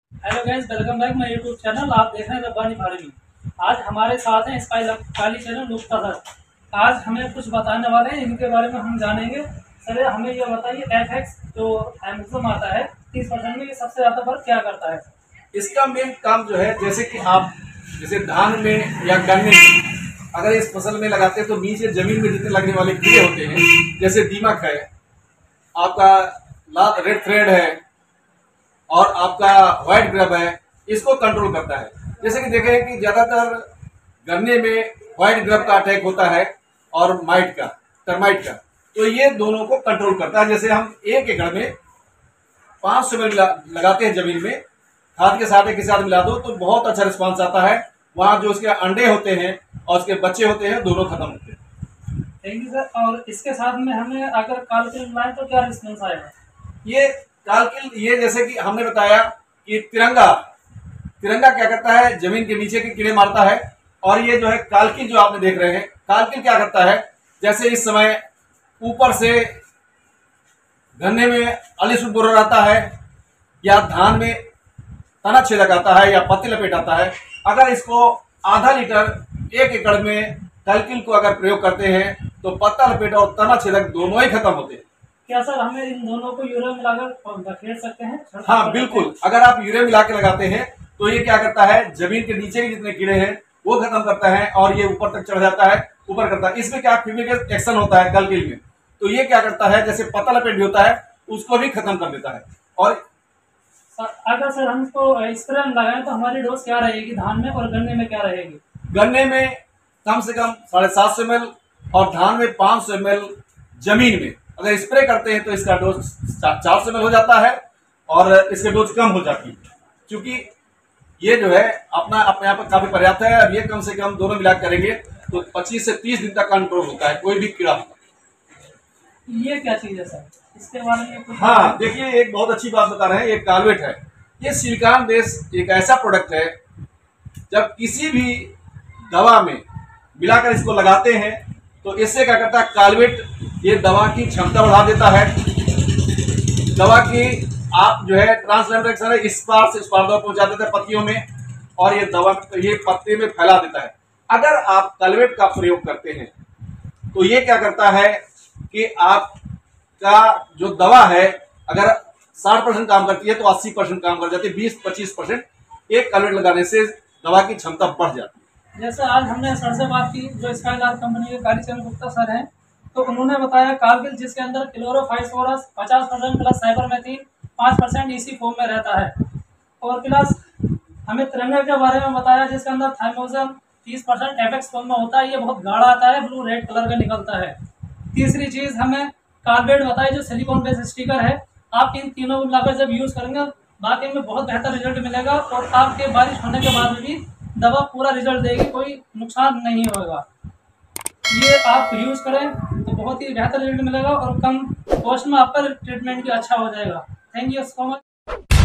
Hello guys, welcome back my YouTube channel. आप देख रहे हैं रब्बानी फार्मिंग। आज हमारे साथ हैं स्काई काली चैनल नुक्ता सर। आज हमें कुछ बताने वाले हैं, इनके बारे में हम जानेंगे। सर हमें ये बताइए, एफएक्स जो एमएक्सम आता है 30% में, ये सबसे ज़्यादा फर्क क्या करता है? इसका मेन काम जो है, जैसे कि आप जैसे धान में या गन्ने में अगर इस फसल में लगाते हैं तो नीचे जमीन में जितने लगने वाले कीड़े होते हैं, जैसे दीमक है, आपका लाल रेड थ्रेड है और आपका व्हाइट ग्रब है, इसको कंट्रोल करता है। जैसे कि देखें कि ज्यादातर गन्ने में व्हाइट ग्रब का अटैक होता है और माइट का, टर्माइट का, तो ये दोनों को कंट्रोल करता है। जैसे हम 1 एकड़ में 500 ml लगाते हैं जमीन में, खाद के साथ एक साथ मिला दो तो बहुत अच्छा रिस्पांस आता है। वहां जो उसके अंडे होते हैं और उसके बच्चे होते हैं, दोनों खत्म होते हैं। Thank you sir. और इसके साथ में हमें अगर कालकिल मिलाएं तो क्या रिस्पॉन्स आएगा? ये कालकिल, ये जैसे कि हमने बताया कि तिरंगा तिरंगा क्या करता है, जमीन के नीचे के कीड़े मारता है। और ये जो है कालकिल जो आपने देख रहे हैं, कालकिल क्या करता है, जैसे इस समय ऊपर से गन्ने में अली सुबुर आता है या धान में तना छेदक आता है या पत्ती लपेट आता है, अगर इसको आधा लीटर 1 एकड़ में कालकिल को अगर प्रयोग करते हैं तो पत्ता लपेट और तना छेदक दोनों ही खत्म होते हैं। क्या सर हमें इन दोनों को यूरिया मिलाकर खेल सकते हैं? हाँ बिल्कुल, अगर आप यूरिया मिला के लगाते हैं तो ये क्या करता है, जमीन के नीचे के जितने कीड़े हैं वो खत्म करता है और ये ऊपर तक चढ़ जाता है, ऊपर करता है। इसमें क्या फ्यूमिगेट एक्शन होता है कालकिल में, तो ये क्या करता है, जैसे पत्ता लपेट भी होता है उसको भी खत्म कर देता है। और अगर सर हम इसको स्प्रे में लगाएं तो हमारी डोज क्या रहेगी धान में, और गन्ने में क्या रहेगी? गन्ने में कम से कम 750 ml और धान में 500 ml जमीन में अगर स्प्रे करते हैं तो इसका डोज 400 ml हो जाता है और इसके डोज कम हो जाती है, क्योंकि ये जो है अपने यहाँ पर काफी पर्याप्त है। अब ये कम से कम दोनों मिला करेंगे तो 25 से 30 दिन तक कंट्रोल होता है कोई भी कीड़ा। ये क्या चीज है सर, इसके बारे में कुछ? हाँ देखिए, एक बहुत अच्छी बात बता रहे हैं, ये कार्बेट है। ये सिलिकॉन बेस एक ऐसा प्रोडक्ट है, जब किसी भी दवा में मिलाकर इसको लगाते हैं तो इससे क्या करता है, कार्बेट ये दवा की क्षमता बढ़ा देता है। दवा की आप जो है ट्रांसलेशन है, इस पार से उस पार दवा पहुंचा देता है पत्तियों में, और ये दवा ये पत्ते में फैला देता है। अगर आप कार्बेट का प्रयोग करते हैं तो ये क्या करता है कि आपका जो दवा है अगर 60% काम करती है तो 80% काम कर जाती है, 20-25% एक कार्बेट लगाने से दवा की क्षमता बढ़ जाती है। जैसे आज हमने सर से बात की, जो स्काईलार्क कंपनी के कालीचरण गुप्ता सर हैं, तो उन्होंने बताया कारगिल जिसके अंदर क्लोरोफाइसफोरस 50% प्लस साइबरमेथ्रिन 5% इसी फॉर्म में रहता है, और प्लस हमें तिरंगा के बारे में बताया जिसके अंदर थाइमोजम 30% एफएक्स फॉर्म में होता है। ये बहुत गाढ़ा आता है, ब्लू रेड कलर का निकलता है। तीसरी चीज हमें कार्बेट बताई जो सिलिकॉन बेस्ड स्टिकर है। आप इन तीनों को मिलाकर जब यूज करेंगे बाकी में बहुत बेहतर रिजल्ट मिलेगा, और आपके बारिश होने के बाद में भी दवा पूरा रिजल्ट देगी, कोई नुकसान नहीं होगा। ये आप यूज करें तो बहुत ही बेहतर रिजल्ट मिलेगा और कम कॉस्ट में आपका ट्रीटमेंट भी अच्छा हो जाएगा। Thank you so much.